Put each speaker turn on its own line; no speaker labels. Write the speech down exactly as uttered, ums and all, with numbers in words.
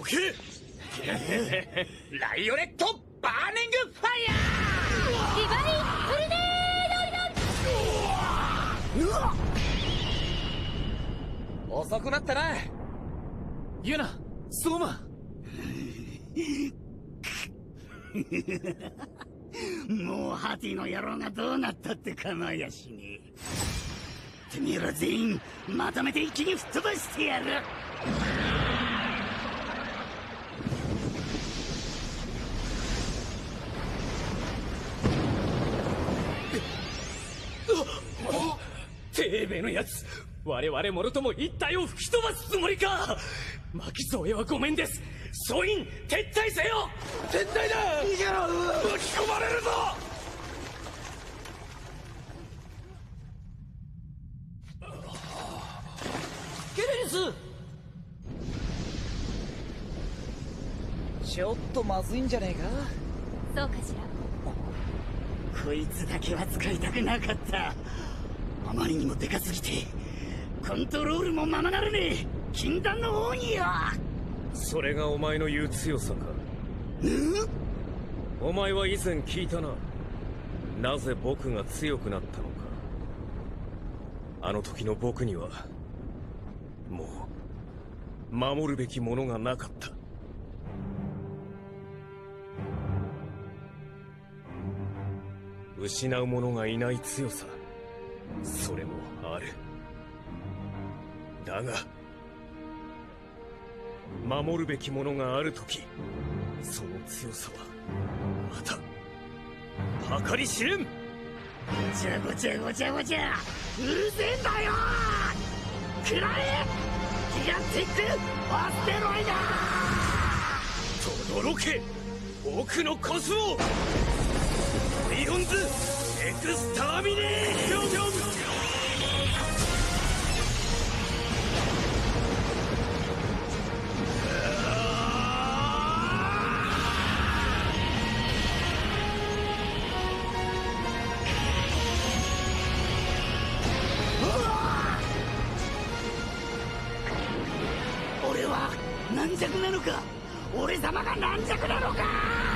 けライオネットバーニングファイヤー。
ディバイントルネード。うわ
っ遅くなったなユナソーマ。
もうハティの野郎がどうなったって構いやしねえ。てめえら全員まとめて一気に吹っ飛ばしてやる。
テーベのやつ、我々もろとも一体を吹き飛ばすつもりか。巻添えはごめんです。総員撤退せよ。撤退だ。逃げろ。巻き込まれるぞ。
ケレリス、ちょっとまずいんじゃねえか。
そうかしら。
こいつだけは使いたくなかった。あまりにもでかすぎてコントロールもままならねえ禁断の奥義よ。
それがお前の言う強さか。お前は以前聞いたな。なぜ僕が強くなったのか。あの時の僕にはもう守るべきものがなかった。失う者がいない強さ、それもある。だが守るべきものがあるとき、その強さはまた計り知れん。
ごちゃごちゃごちゃごちゃうるせえんだよ。食らえギガンティックアステロイド。
とどろけ奥のコスモイオンズエクスターミネーション。
俺は軟弱なのか。俺様が軟弱なのか。